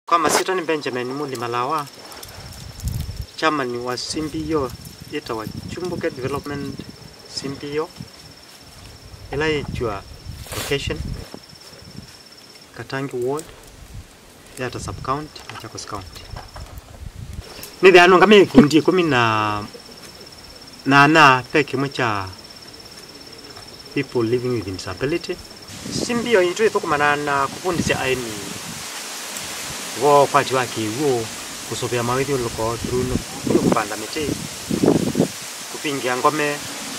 Kwa masito ni Benjamin Mulimalawa, chairman wa CBO ita wa Chumbuke Development CBO ila ichua location Katangi Ward yata sub county Machakos County. Nidi anu ngame kundi kumi na peke mcha people living with disability. CBO itu itu kumana na kufundisha aini wo kwati wake wo kusopea mawethi uliko through kupanda miti kupingia ngome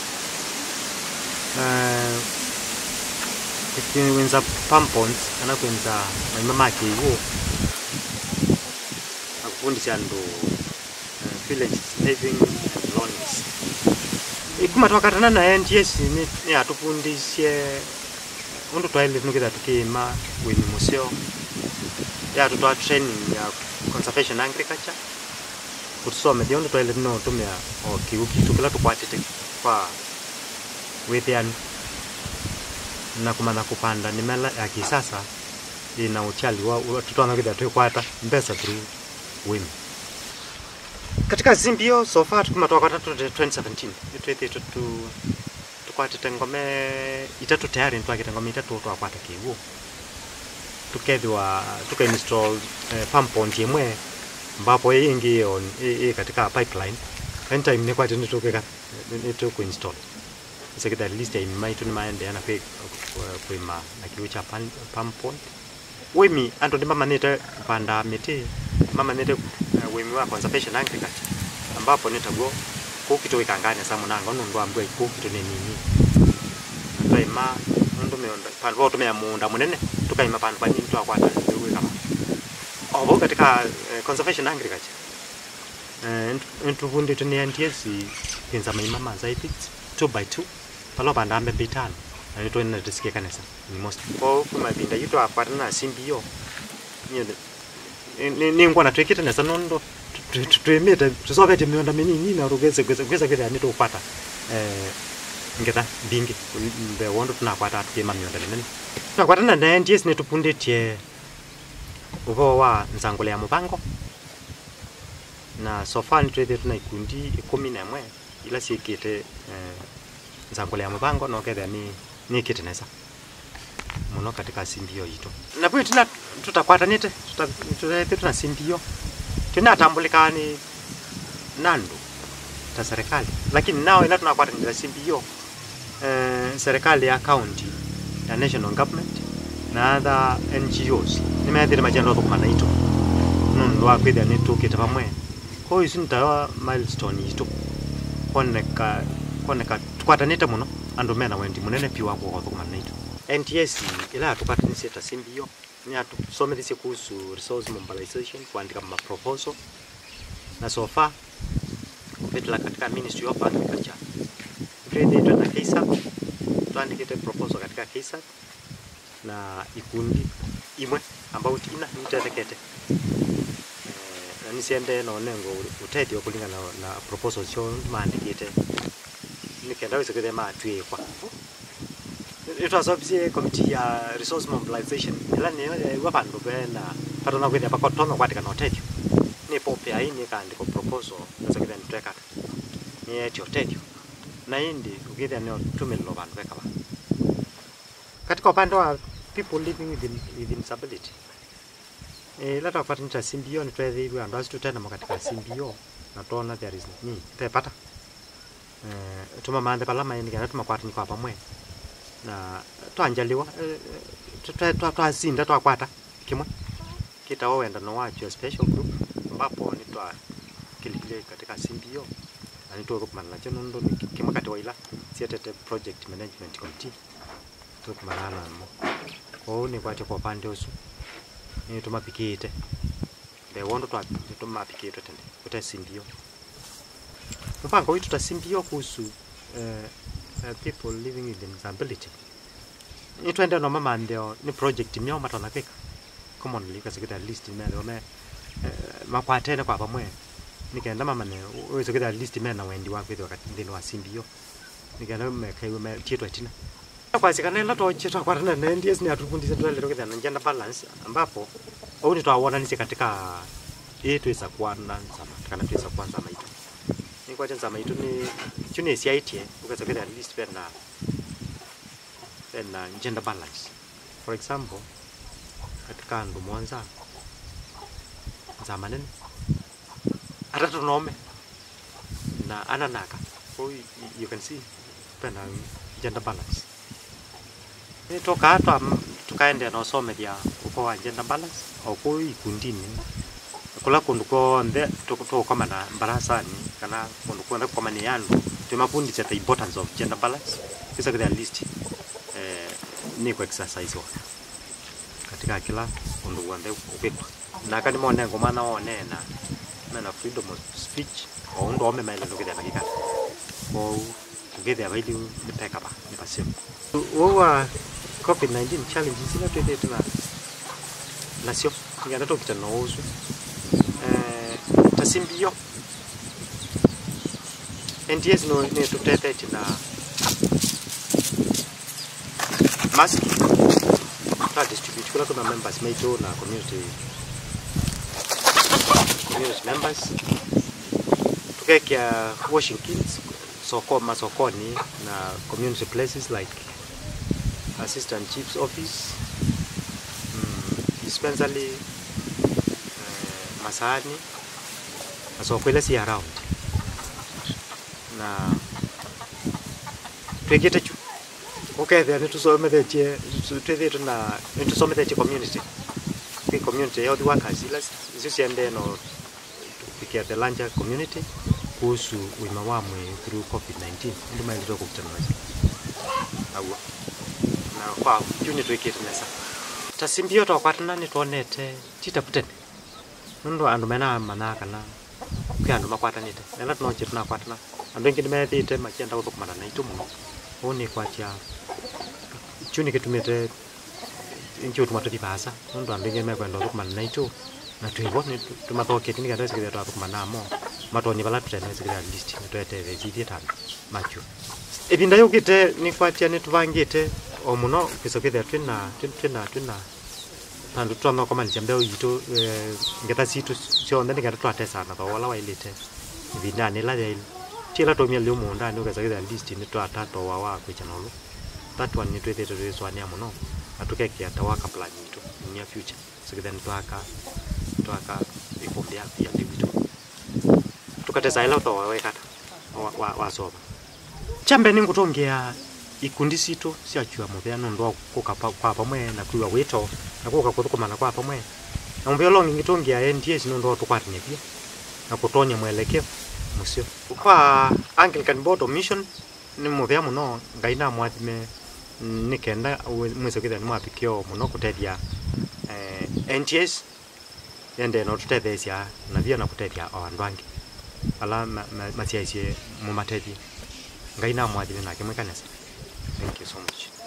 kwenza pampons anakwenza mama yake wo akufundisha ndo village living and loans ikuma twakatana na NTS ni atufundishe undu twaile nukida tukima weni museo ya tutoa training ya conservation agriculture kutusome ndio twaile no tumia kiuki tukila tukwatite kwa withian na kumana kupanda nimela ya kisasa ina uchali wa tutwana kida tukwata mbesa through women katika CBO so far tukumatoka 2017 itwethi tukwatite ngome itatu tayari twakita ngome itatu twakwata kiwo tukethwa tukainstall pump on yemwe ambapo ingi on katika pipeline anytime ni kwati nitukeka nituku install sekita list ya imaitu ni maende ana kuima na kiucha pump on wemi ando ni mama neta kupanda miti mama neta wemi wa conservation agriculture ambapo nitago kukitoweka ngani samu nanga ndo ambwe kukito nini twaima ndo meonda panvo tumea muunda munene tukaima pandu panyi twakwata wewe kama obo katika conservation agriculture ntuvundi tuni NTS penza mama zaidi 2x2 palo bandambe bitano na to ina disike kanisa ni most kwa kuma binda yito akwata na CBO ni ngwana twekita nesa nondo twemeta tusobete mionda menini na rugeze kweza ni to kwata ngeta bingi mbe wondo tunakwata tukema mionda nene tunakwata na NTS ne tupundetie uvo wa nzangule ya mupango na sofa ni twethe tunaikundi 11 ila sikite nzangule ya mupango no ketha ni kitenesa muno katika CBO yito na pwe tutakwatanite tutawethe tuna CBO tunatambulikani nandu ta serikali lakini nao ila tunakwata ni CBO serikali ya county ya national government na other NGOs nimeathiri majendo kwa manaito nundu wa kwithia ni tukita pamwe ko isinta milestone yito koneka tukwatanite muno andu mena wendi munene piwa kwa kwa manaito NTS ila tukwatanise ta CBO ni atusomethise kuhusu resource mobilization kuandika ma proposal na so far kupitila katika Ministry of Agriculture grade na KSAP tuandikite proposal katika KSAP na ikundi imwe about ina nitetekete na nisiende no nengo utedio kulingana na proposal sio maandikite nikenda wese matwe kwa it was obviously committee ya resource mobilization ila ni wapandu bena patana kwenda pakotono kwatika no tedio ni pope ai ni kaandiko proposal nasa kidani tweka ni etio tedio na indi ukithia ni tumelo bandu bekaba katika upande wa people living with disability lata kufatisha CBO ni twethiwe andu acio tutenda katika CBO na tona there is ni tepata tuma mande pala maini kana tumakwatani kwa pamwe na twanjaliwa twazinda twakwata kimwe kita wenda no wacho special group ambapo ni twa kilikile katika CBO na nitoka kumana nacho ndo kimwe kati wa ila siatete project management committee tukumanana mo ko ni kwati kwa pande usu ni tumapikite be wondo tumapikite tende kuta CBO mpango wetu ta CBO kuhusu people living with disability ni twende no mama ndio ni project myo matona keka commonly kasikita list melo me makwatene kwa pamwe nikaenda mama ne uwezekeza list mena wendi wako hizo wakati ndino wa CBO nikaenda mekaiwe me tietwa tina kwa sikana la toche kwa na NTS ni atufundisha twende tokeza njanda balance ambapo au ni twawonanishe katika tuweza kwanza kana tuweza kwanza maitu ni kwa chanza maitu ni chune siaitie ukaweza kwenda at least na gender balance. For example, katika ndo mwanza zamanen atatu nome na ananaka, so you can see pena gender balance. Ni toka hata tukaenda na usome dia uko wa gender balance au kwa ikundini kula kunduko nde to kama na barasani kana kunduko nde kama ni yandu tumakundi cha the importance of gender balance kisa kwa list ni kwa exercise wa katika kila kunduko nde upekwa na kani mone ngoma na one na freedom of speech au ndo ome maile ndo kida makika au kugedha baili ni peka ba ni pasio wa COVID-19 challenges ila tuende tuna nasio ngana to kitana ozo tasimbio NTS no ne tutete na mask ta distribute kula kuna members meito na community members tukekia washing kits sokoni na community places like assistant chief's office dispensary masani so kwela si around na twegete chu okay then to so me the twegete na to so me the community health workers ila sisi ende no tukikia the larger community kuhusu wima wamwe through COVID-19 ndio maelezo kukutana nazo au na kwa juni twegete nesa tasimbio to kwatana ni tonete titaputene ndo andu mena manaka na kyandu makwatanite nela tunoche tunakwatana andu ngini methite makienda uthukumana na itu muno oni kwacha chuni kitumite inki utumatu dibasa ndo andu ngini mekwenda uthukumana na itu na tuibo ni tumathoketi ni kada sikira tuthukumana mo matoni bala tutene sikira list twete vejithie tano machu ebinda yukite ni kwacha ni tuvangite o muno kisokethe twina tandu twama kama ni chambeo yito ngeta situ sio ndani ngata twatesa na wala wailite ibinda ni la yail tila to miele mu ndani ukeza kida list ni twatato wa kwichanolo that one ni twete tweswania muno atukekia tawaka plan yito near future sikida ni twaka ikombia ya bibitu tukatesa ila to wawekata wasoba chambe ni ngutongea ikundi situ siachua mutheano ndo kukapa kwa pamwe na kuwa wito na kuka kuthukumana kwa pamwe na mbyo longi ngitongia NTS ndo tukwatine pia na kutonya mwelekeo musio kwa Anglican Board of Mission ni muthea muno ngaina mwathime nikenda mwezo kitha ni mwapikio muno kutethia NTS yende no tutethesia na via na kutethia andu angi ala matiaisie mu matethi ngaina mwathime na kimwe kanesa. Thank you so much.